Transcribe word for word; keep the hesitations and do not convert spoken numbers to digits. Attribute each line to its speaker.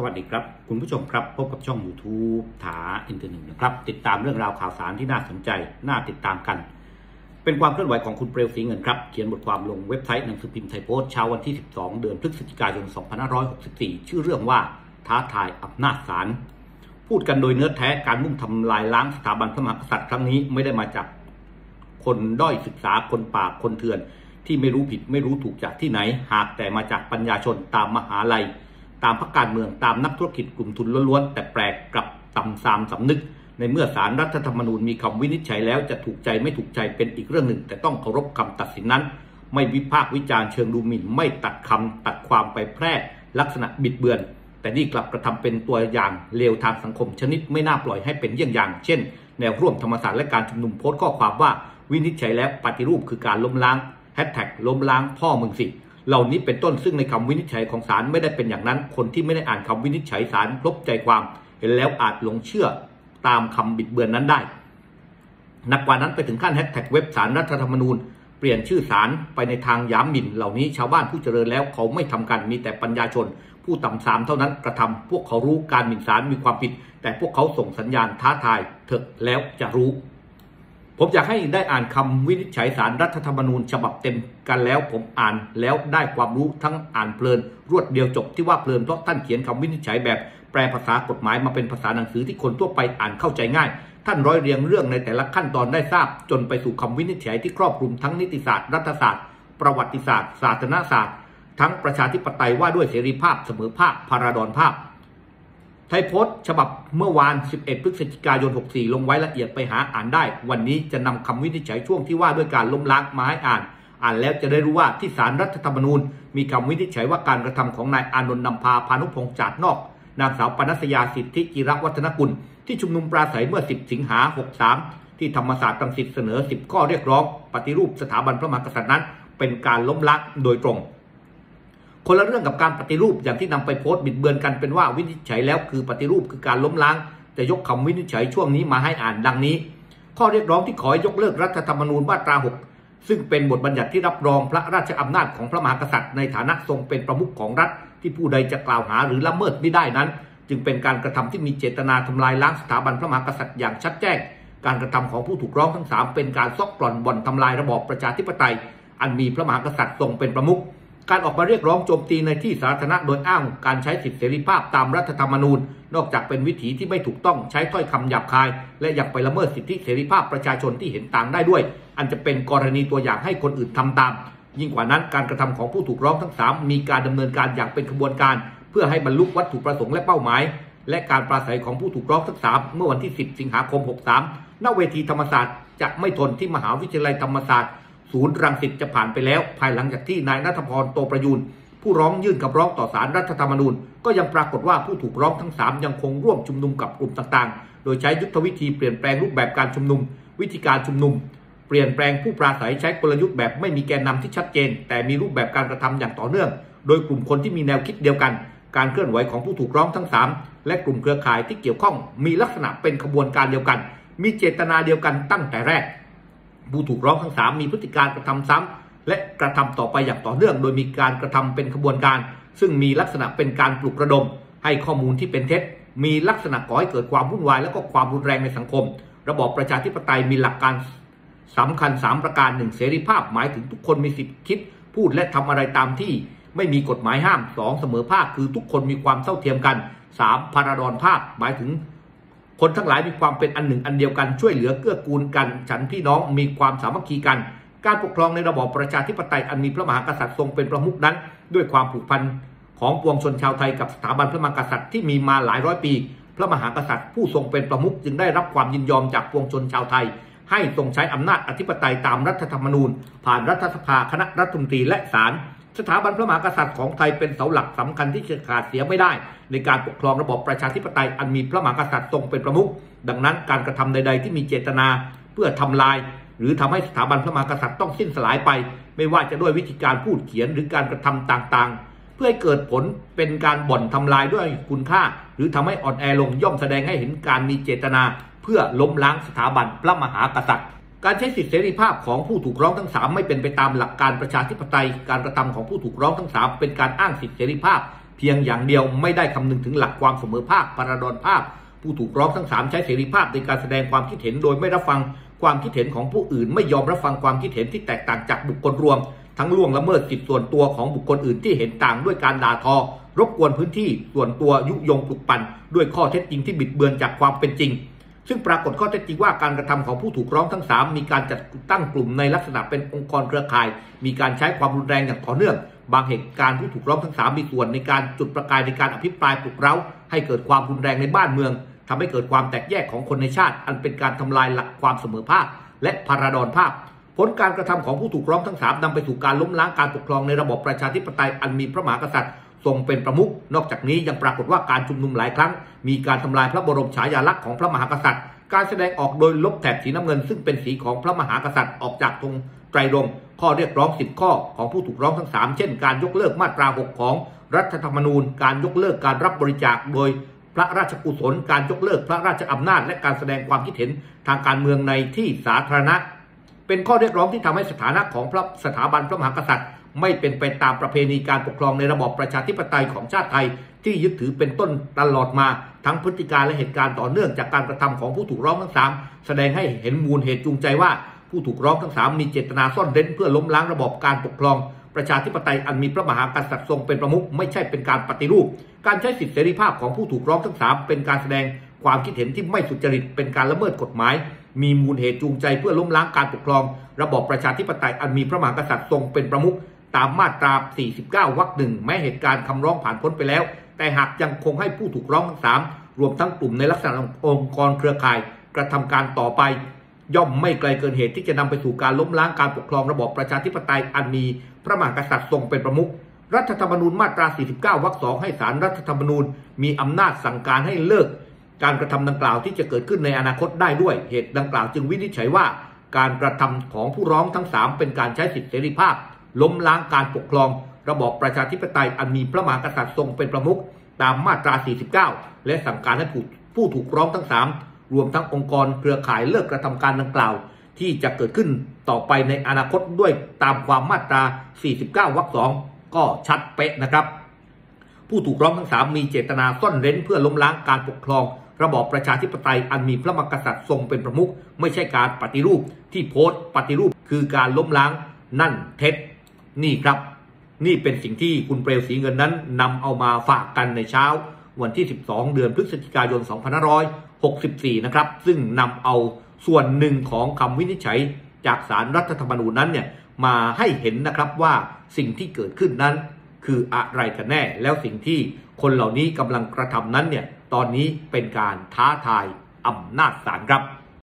Speaker 1: สวัสดีครับคุณผู้ชมครับพบกับช่อง YouTube ถาอินเทอร์เน็ตนะครับติดตามเรื่องราวข่าวสารที่น่าสนใจน่าติดตามกันเป็นความเคลื่อนไหวของคุณเปลวศรีเงินครับเขียนบทความลงเว็บไซต์หนังสือพิมพ์ไทยโพสต์เช้าวันที่สิบสองเดือนพฤศจิกายนสองพันห้าร้อยหกสิบสี่ชื่อเรื่องว่าท้าทายอำนาจศาลพูดกันโดยเนื้อแท้การมุ่งทำลายล้างสถาบันพระมหากษัตริย์ครั้งนี้ไม่ได้มาจากคนด้อยศึกษาคนป่าคนเถื่อนที่ไม่รู้ผิดไม่รู้ถูกจากที่ไหนหากแต่มาจากปัญญาชนตามมหาลัยตามพรรคการเมืองตามนักธุรกิจกลุ่มทุนล้วนๆแต่แปลกกลับต่ำซามสำนึกในเมื่อศาลรัฐธรรมนูญมีคำวินิจฉัยแล้วจะถูกใจไม่ถูกใจเป็นอีกเรื่องหนึ่งแต่ต้องเคารพคำตัดสินนั้นไม่วิพากษ์วิจารณ์เชิงดูหมิ่นไม่ตัดคำตัดความไปแพร่ลักษณะบิดเบือนแต่นี่กลับกระทำเป็นตัวอย่างเลวทางสังคมชนิดไม่น่าปล่อยให้เป็นเยี่ยงอย่างเช่นแนวร่วมธรรมศาสตร์และการชุมนุมโพสต์ข้อความว่าวินิจฉัยแล้วปฏิรูปคือการล้มล้างแฮชแท็กล้มล้างพ่อมึงสิเหล่านี้เป็นต้นซึ่งในคำวินิจฉัยของศาลไม่ได้เป็นอย่างนั้นคนที่ไม่ได้อ่านคำวินิจฉัยศาลครบใจความเห็นแล้วอาจหลงเชื่อตามคำบิดเบือนนั้นได้หนักกว่านั้นไปถึงขั้นแฮชแท็กเว็บศาลรัฐธรรมนูญเปลี่ยนชื่อศาลไปในทางหยามหมิ่นเหล่านี้ชาวบ้านผู้เจริญแล้วเขาไม่ทำกันมีแต่ปัญญาชนผู้ต่ำทรามเท่านั้นกระทำพวกเขารู้การหมิ่นศาลมีความผิดแต่พวกเขาส่งสัญญาณท้าทายเถอะแล้วจะรู้ผมอยากให้ได้อ่านคำวินิจฉัยศาลรัฐธรรมนูญฉบับเต็มกันแล้วผมอ่านแล้วได้ความรู้ทั้งอ่านเพลินรวดเดียวจบที่ว่าเพลินเพราะท่านเขียนคำวินิจฉัยแบบแปลภาษากฎหมายมาเป็นภาษาหนังสือที่คนทั่วไปอ่านเข้าใจง่ายท่านร้อยเรียงเรื่องในแต่ละขั้นตอนได้ทราบจนไปสู่คำวินิจฉัยที่ครอบคลุมทั้งนิติศาสตร์รัฐศาสตร์ประวัติศาสตร์ศาสนศาสตร์ทั้งประชาธิปไตยว่าด้วยเสรีภาพเสมอภาคพาราดอนภาพไทยโพสต์ฉบับเมื่อวานสิบเอ็ดพฤศจิกายนหกสิบสี่ลงไว้ละเอียดไปหาอ่านได้วันนี้จะนำคำวินิจฉัยช่วงที่ว่าด้วยการล้มล้างมาให้อ่านอ่านแล้วจะได้รู้ว่าที่ศาลรัฐธรรมนูญมีคำวินิจฉัยว่าการกระทำของนายอานนท์นำพาพานุพงษ์จาดนอกนางสาวปนัสยาสิทธิจิรวัฒนกุลที่ชุมนุมปราศัยเมื่อสิบสิงหาหกสิบสามที่ธรรมศาสตร์รังสิตเสนอสิบข้อเรียกร้องปฏิรูปสถาบันพระมหากษัตริย์นั้นเป็นการล้มล้างโดยตรงคนละเรื่องกับการปฏิรูปอย่างที่นำไปโพสต์บิดเบือนกันเป็นว่าวินิจฉัยแล้วคือปฏิรูปคือการล้มล้างจะยกคำวินิจฉัยช่วงนี้มาให้อ่านดังนี้ข้อเรียกร้องที่ขอให้ยกเลิกรัฐธรรมนูญมาตราหกซึ่งเป็นบทบัญญัติที่รับรองพระราชอำนาจของพระมหากษัตริย์ในฐานะทรงเป็นประมุขของรัฐที่ผู้ใดจะกล่าวหาหรือละเมิดไม่ได้นั้นจึงเป็นการกระทำที่มีเจตนาทำลายล้างสถาบันพระมหากษัตริย์อย่างชัดแจ้งการกระทำของผู้ถูกร้องทั้งสามเป็นการซอกกร่อนบ่อนทำลายระบอบประชาธิปไตยอันมีพระมหากษัตริย์ทรงเป็นประมุขการออกมาเรียกร้องโจมตีในที่สาธารณะโดยอ้างการใช้สิทธิเสรีภาพตามรัฐธรรมนูญนอกจากเป็นวิถีที่ไม่ถูกต้องใช้ถ้อยคำหยาบคายและยังไปละเมิดสิทธิเสรีภาพประชาชนที่เห็นต่างได้ด้วยอันจะเป็นกรณีตัวอย่างให้คนอื่นทำตามยิ่งกว่านั้นการกระทำของผู้ถูกร้องทั้งสามมีการดำเนินการอย่างเป็นขบวนการเพื่อให้บรรลุวัตถุประสงค์และเป้าหมายและการปราศัยของผู้ถูกร้องทั้งสามเมื่อวันที่สิบสิงหาคมหกสิบสามณเวทีธรรมศาสตร์จะไม่ทนที่มหาวิทยาลัยธรรมศาสตร์ศูนย์รังสิตจะผ่านไปแล้วภายหลังจากที่นายณัฐพร โตประยูรผู้ร้องยื่นคำร้องต่อศาลรัฐธรรมนูญก็ยังปรากฏว่าผู้ถูกร้องทั้งสามยังคงร่วมชุมนุมกับกลุ่มต่างๆโดยใช้ยุทธวิธีเปลี่ยนแปลงรูปแบบการชุมนุมวิธีการชุมนุมเปลี่ยนแปลงผู้ปราศัยใช้กลยุทธ์แบบไม่มีแกนนำที่ชัดเจนแต่มีรูปแบบการกระทำอย่างต่อเนื่องโดยกลุ่มคนที่มีแนวคิดเดียวกันการเคลื่อนไหวของผู้ถูกร้องทั้งสามและกลุ่มเครือข่ายที่เกี่ยวข้องมีลักษณะเป็นขบวนการเดียวกันมีเจตนาเดียวกันตั้งแต่แรกผู้ถูกร้องทั้งสามมีพฤติการกระทำซ้ำและกระทำต่อไปอย่างต่อเนื่องโดยมีการกระทำเป็นขบวนการซึ่งมีลักษณะเป็นการปลุกระดมให้ข้อมูลที่เป็นเท็จมีลักษณะก่อให้เกิดความวุ่นวายและก็ความรุนแรงในสังคมระบอบประชาธิปไตยมีหลักการสำคัญสามประการหนึ่งเสรีภาพหมายถึงทุกคนมีสิทธิคิดพูดและทำอะไรตามที่ไม่มีกฎหมายห้ามสองเสมอภาคคือทุกคนมีความเท่าเทียมกันสามพาราดอนภาพหมายถึงคนทั้งหลายมีความเป็นอันหนึ่งอันเดียวกันช่วยเหลือเกื้อกูลกันฉันพี่น้องมีความสามัคคีกันการปกครองในระบอบประชาธิปไตยอันมีพระมหากษัตริย์ทรงเป็นประมุขนั้นด้วยความผูกพันของปวงชนชาวไทยกับสถาบันพระมหากษัตริย์ที่มีมาหลายร้อยปีพระมหากษัตริย์ผู้ทรงเป็นประมุขจึงได้รับความยินยอมจากปวงชนชาวไทยให้ทรงใช้อำนาจอธิปไตยตามรัฐธรรมนูญผ่านรัฐสภาคณะรัฐมนตรีและศาลสถาบันพระมหากษัตริย์ของไทยเป็นเสาหลักสำคัญที่จะขาดเสียไม่ได้ในการปกครองระบอบประชาธิปไตยอันมีพระมหากษัตริย์ทรงเป็นประมุขดังนั้นการกระทำใดๆที่มีเจตนาเพื่อทำลายหรือทำให้สถาบันพระมหากษัตริย์ต้องสิ้นสลายไปไม่ว่าจะด้วยวิธีการพูดเขียนหรือการกระทำต่างๆเพื่อให้เกิดผลเป็นการบ่อนทำลายด้วยคุณค่าหรือทำให้อ่อนแอลงย่อมแสดงให้เห็นการมีเจตนาเพื่อล้มล้างสถาบันพระมหากษัตริย์การใช้สิทธิเสรีภาพของผู้ถูกร้องทั้งสามไม่เป็นไปตามหลักการประชาธิปไตยการกระทำของผู้ถูกร้องทั้งสามเป็นการอ้างสิทธิเสรีภาพเพียงอย่างเดียวไม่ได้คำนึงถึงหลักความเสมอภาคปรดรภาพผู้ถูกร้องทั้งสามใช้เสรีภาพในการแสดงความคิดเห็นโดยไม่รับฟังความคิดเห็นของผู้อื่นไม่ยอมรับฟังความคิดเห็นที่แตกต่างจากบุคคลรวมทั้งล่วงละเมิดสิทธิส่วนตัวของบุคคลอื่นที่เห็นต่างด้วยการด่าทอรบกวนพื้นที่ส่วนตัวยุยงปลุกปั่นด้วยข้อเท็จจริงที่บิดเบือนจากความเป็นจริงซึ่งปรากฏข้อเท็จจริงว่าการกระทำของผู้ถูกร้องทั้งสามมีการจัดตั้งกลุ่มในลักษณะเป็นองค์กรเครือข่ายมีการใช้ความรุนแรงอย่างต่อเนื่องบางเหตุการณ์ผู้ถูกร้องทั้งสามมีส่วนในการจุดประกายในการอภิปรายปลุกเร้าให้เกิดความรุนแรงในบ้านเมืองทำให้เกิดความแตกแยกของคนในชาติอันเป็นการทำลายหลักความเสมอภาคและพาราดอนภาพผลการกระทำของผู้ถูกร้องทั้งสามนำไปสู่การล้มล้างการปกครองในระบอบประชาธิปไตยอันมีพระมหากษัตริย์ทรงเป็นประมุขนอกจากนี้ยังปรากฏว่าการชุมนุมหลายครั้งมีการทำลายพระบรมฉายาลักษณ์ของพระมหากษัตริย์การแสดงออกโดยลบแถบสีน้ำเงินซึ่งเป็นสีของพระมหากษัตริย์ออกจากธงไตรรงค์ข้อเรียกร้องสิบข้อของผู้ถูกร้องทั้งสามเช่นการยกเลิกมาตราหกของรัฐธรรมนูญการยกเลิกการรับบริจาคโดยพระราชกุศลการยกเลิกพระราชอำนาจและการแสดงความคิดเห็นทางการเมืองในที่สาธารณะเป็นข้อเรียกร้องที่ทำให้สถานะของพระสถาบันพระมหากษัตริย์ไม่เป็นไปตามประเพณีการปกครองในระบอบประชาธิปไตยของชาติไทยที่ยึดถือเป็นต้นตลอดมาทั้งพฤติการและเหตุการณ์ต่อเนื่องจากการกระทำของผู้ถูกร้องทั้งสามแสดงให้เห็นมูลเหตุจูงใจว่าผู้ถูกร้องทั้งสามมีเจตนาซ่อนเร้นเพื่อล้มล้างระบอบการปกครองประชาธิปไตยอันมีพระมหากษัตริย์ทรงเป็นประมุขไม่ใช่เป็นการปฏิรูปการใช้สิทธิเสรีภาพของผู้ถูกร้องทั้งสามเป็นการแสดงความคิดเห็นที่ไม่สุจริตเป็นการละเมิดกฎหมายมีมูลเหตุจูงใจเพื่อล้มล้างการปกครองระบอบประชาธิปไตยอันมีพระมหากษัตริย์ทรงเป็นประมุขตามมาตราสี่สิบเก้าวรรคหนึ่งแม้เหตุการณ์คำร้องผ่านพ้นไปแล้วแต่หากยังคงให้ผู้ถูกร้องทั้งสามรวมทั้งกลุ่มในลักษณะองค์กรเครือข่ายกระทำการต่อไปย่อมไม่ไกลเกินเหตุที่จะนำไปสู่การล้มล้างการปกครองระบอบประชาธิปไตยอันมีพระมหากษัตริย์ทรงเป็นประมุขรัฐธรรมนูญมาตราสี่สิบเก้าวรรคสองให้ศาลรัฐธรรมนูญมีอำนาจสั่งการให้เลิกการกระทำดังกล่าวที่จะเกิดขึ้นในอนาคตได้ด้วยเหตุดังกล่าวจึงวินิจฉัยว่าการกระทำของผู้ร้องทั้งสามเป็นการใช้สิทธิเสรีภาพล้มล้างการปกครองระบอบประชาธิปไตยอันมีพระมหากษัตริย์ทรงเป็นประมุขตามมาตราสี่สิบเก้าและสั่งการให้ผู้ผู้ถูกร้องทั้งสามรวมทั้งองค์กรเครือข่ายเลิกกระทำการดังกล่าวที่จะเกิดขึ้นต่อไปในอนาคตด้วยตามความมาตราสี่สิบเก้าวรรคสองก็ชัดเป๊ะนะครับผู้ถูกร้องทั้งสามมีเจตนาซ่อนเร้นเพื่อล้มล้างการปกครองระบอบประชาธิปไตยอันมีพระมหากษัตริย์ทรงเป็นประมุขไม่ใช่การปฏิรูปที่โพสต์ปฏิรูปคือการล้มล้างนั่นเท็จนี่ครับนี่เป็นสิ่งที่คุณเปลวศรีเงินนั้นนำเอามาฝากกันในเช้าวันที่สิบสองเดือนพฤศจิกายนสองพันห้าร้อยหกสิบสี่นะครับซึ่งนำเอาส่วนหนึ่งของคำวินิจฉัยจากศาลรัฐธรรมนูญนั้นเนี่ยมาให้เห็นนะครับว่าสิ่งที่เกิดขึ้นนั้นคืออะไรกันแน่แล้วสิ่งที่คนเหล่านี้กำลังกระทำนั้นเนี่ยตอนนี้เป็นการท้าทายอำนาจศาลครับ